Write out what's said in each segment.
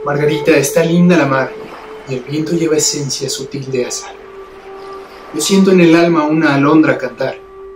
Margarita, está linda la mar, y el viento lleva esencia sutil de azar. Yo siento en el alma una alondra cantar,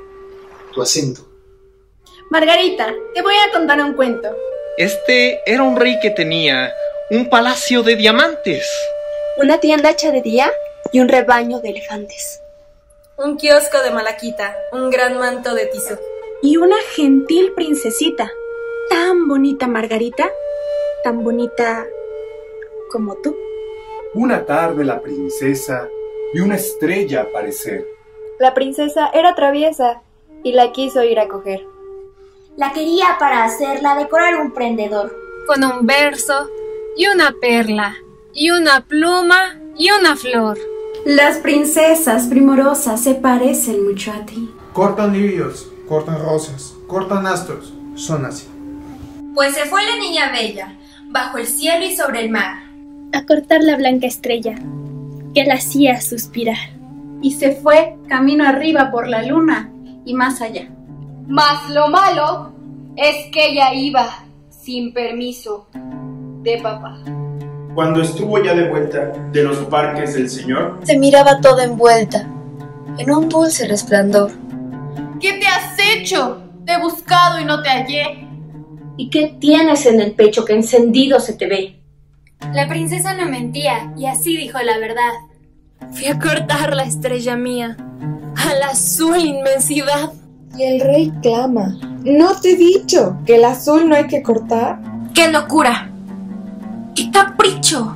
tu acento. Margarita, te voy a contar un cuento. Este era un rey que tenía un palacio de diamantes, una tienda hecha de día y un rebaño de elefantes, un kiosco de malaquita, un gran manto de tisú y una gentil princesita, tan bonita Margarita, tan bonita como tú. Una tarde la princesa vio una estrella aparecer. La princesa era traviesa y la quiso ir a coger. La quería para hacerla decorar un prendedor, con un verso y una perla y una pluma y una flor. Las princesas primorosas se parecen mucho a ti. Cortan lirios, cortan rosas, cortan astros, son así. Pues se fue la niña bella, bajo el cielo y sobre el mar, a cortar la blanca estrella, que la hacía suspirar. Y se fue camino arriba por la luna y más allá. Mas lo malo es que ella iba sin permiso de papá. Cuando estuvo ya de vuelta de los parques del Señor, se miraba toda envuelta en un dulce resplandor. ¿Qué te has hecho? Te he buscado y no te hallé. ¿Y qué tienes en el pecho que encendido se te ve? La princesa no mentía y así dijo la verdad. Fui a cortar la estrella mía a la azul inmensidad. Y el rey clama: ¿no te he dicho que el azul no hay que cortar? ¡Qué locura! ¡Qué capricho!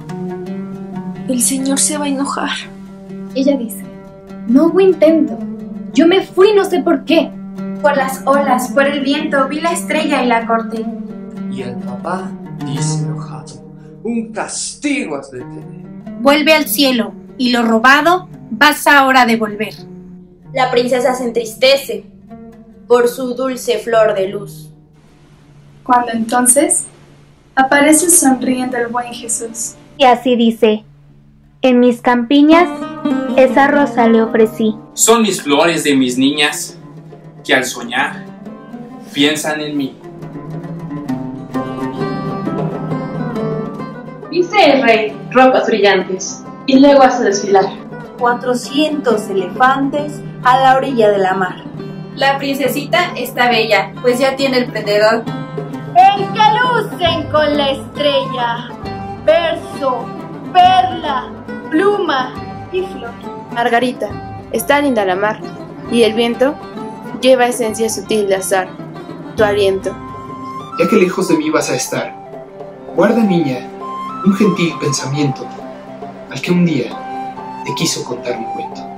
El señor se va a enojar. Ella dice: no hubo intento. Yo me fui no sé por qué. Por las olas, por el viento, vi la estrella y la corté. Y el papá dice enojado: un castigo has de tener. Vuelve al cielo, y lo robado vas ahora a devolver. La princesa se entristece por su dulce flor de luz. Cuando entonces aparece sonriendo el buen Jesús. Y así dice: en mis campiñas esa rosa le ofrecí. Son mis flores de mis niñas que al soñar piensan en mí. Dice el rey: ropas brillantes, y luego hace desfilar 400 elefantes a la orilla de la mar. La princesita está bella, pues ya tiene el prendedor. En que lucen con la estrella, verso, perla, pluma y flor. Margarita, está linda la mar, y el viento lleva esencia sutil de azar, tu aliento. Ya que lejos de mí vas a estar, guarda, niña, un gentil pensamiento al que un día te quiso contar mi cuento.